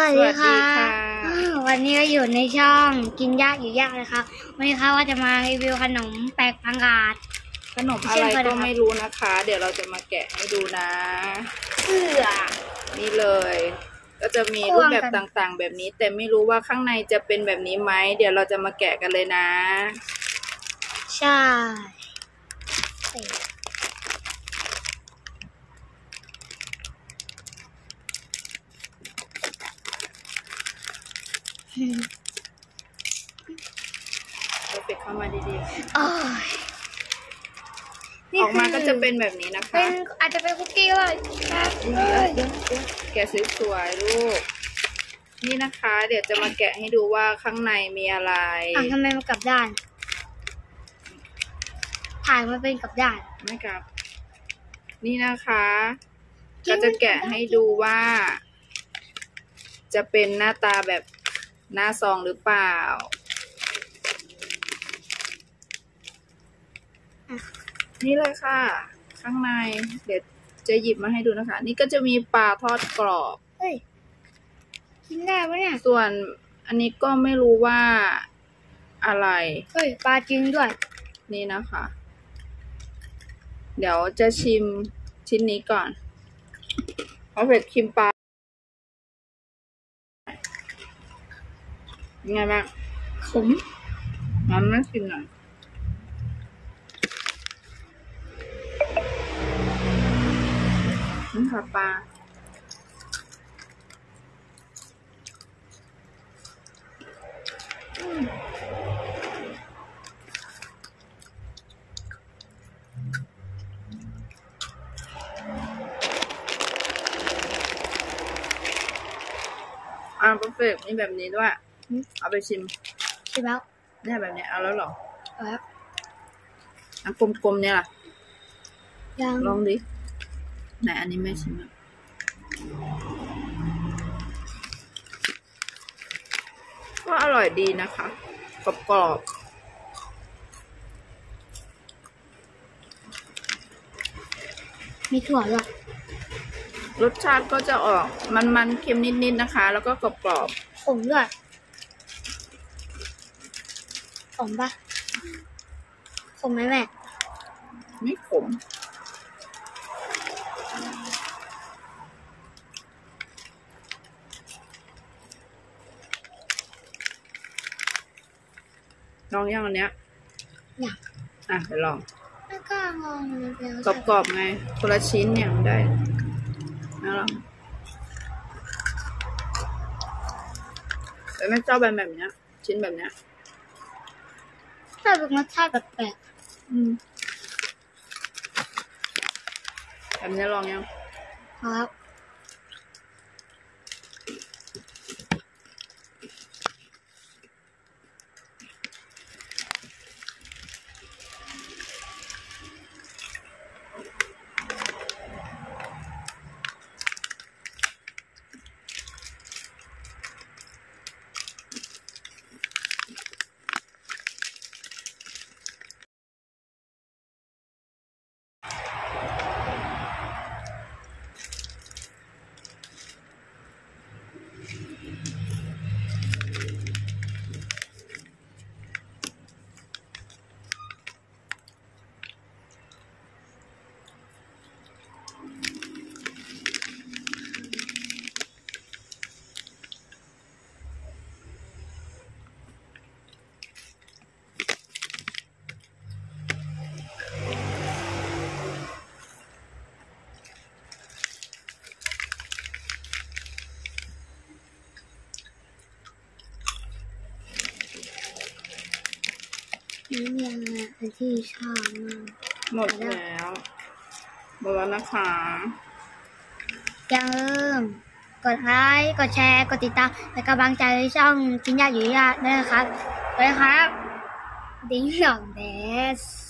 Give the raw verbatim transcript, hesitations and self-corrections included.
วัสดีค่ะวันนี้ก็อยู่ในช่องกินยากอยู่ยากเลยครับวันนี้ค่ะว่าจะมารีวิวขนมแปลกพังกาดขนมอะไรก็ไม่รู้นะคะเดี๋ยวเราจะมาแกะให้ดูนะเสื้อนี่เลยก็จะมีรูปแบบต่างๆแบบนี้แต่ไม่รู้ว่าข้างในจะเป็นแบบนี้ไหมเดี๋ยวเราจะมาแกะกันเลยนะใช่เราปิดเข้ามาดีๆออกมาก็จะเป็นแบบนี้นะคะเป็นอาจจะเป็นคุกกี้ก็ได้แกะสวยๆลูกนี่นะคะเดี๋ยวจะมาแกะให้ดูว่าข้างในมีอะไรอ่ะทำไมมันกลับด้านถ่ายมาเป็นกลับด้านไม่กลับนี่นะคะก็จะแกะให้ดูว่าจะเป็นหน้าตาแบบหน้าซองหรือเปล่านี่เลยค่ะข้างในเดี๋ยวจะหยิบมาให้ดูนะคะนี่ก็จะมีปลาทอดกรอบเฮ้ยกินได้ปะเนี่ยส่วนอันนี้ก็ไม่รู้ว่าอะไรเฮ้ยปลาจริงด้วยนี่นะคะเดี๋ยวจะชิมชิ้นนี้ก่อนเอาเผ็ดชิมปลาไงบ้างขมงั้นไม่ชิมหน่อยนี่ค่ะปลาอ่าโปรเฟกมีแบบนี้ด้วยเอาไปชิมชิมแล้วเนี่ยแบบนี้เอาแล้วหรอเอาแล้วอ่ะกลมๆเนี่ยล่ะยังลองดิไหนอันนี้ไม่ชิมก็อร่อยดีนะคะกรอบๆมีถั่วด้วยรสชาติก็จะออกมันๆเค็มนิดๆนะคะแล้วก็กรอบๆขมด้วยขมปะขมไหมแม่ไม่ขมลองยังอันเนี้ยอยากอ่ะไปลองไม่กล้าลองเลยกรอบๆไงคนละชิ้นเนี่ยมันได้นะลองแต่ไม่ชอบแบบแบบเนี้ยชิ้นแบบเนี้ยแต่เป็นรสชาติแปลกๆอืมแบบนี้ลองยังครับนี่ยังไงที่ชอบมากหมดแล้วหมดแล้วนะคะอย่าลืมกดไลค์กดแชร์กดติดตามเป็นกำลังใจให้ช่องกินยากอยู่ยากด้วยนะครับไปครับดิ้งหยองเดส